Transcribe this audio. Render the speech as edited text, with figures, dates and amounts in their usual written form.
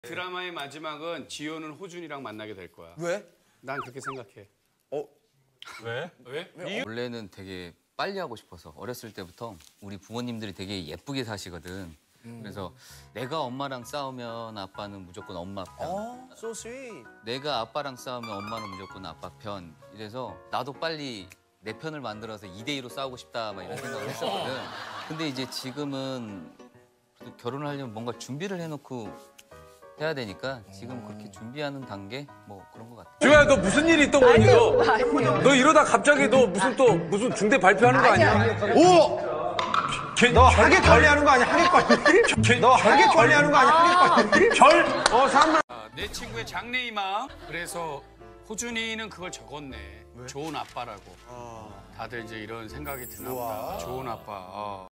드라마의 마지막은 지효는 호준이랑 만나게 될 거야. 왜? 난 그렇게 생각해. 왜? 왜? 원래는 되게 빨리 하고 싶어서 어렸을 때부터 우리 부모님들이 되게 예쁘게 사시거든. 그래서 내가 엄마랑 싸우면 아빠는 무조건 엄마 편. So sweet. 내가 아빠랑 싸우면 엄마는 무조건 아빠 편. 이래서 나도 빨리 내 편을 만들어서 2대2로 싸우고 싶다 막 이런 생각을 했었거든. 근데 이제 지금은 그래도 결혼을 하려면 뭔가 준비를 해놓고 해야 되니까 지금 그렇게 준비하는 단계 뭐 그런 것 같아. 주야, 너 무슨 일이 있던 거니 너? 너 이러다 갑자기 너 무슨 중대 발표하는 거 아니야? 오! 너 하객 관리하는 거 아니야? 하객 관리? 너 하객 관리하는 거 아니야? 하객 관리? 별? 사람 내 친구의 장래희망. 그래서 호준이는 그걸 적었네. 좋은 아빠라고. 다들 이제 이런 생각이 드나 보다. 좋은 아빠.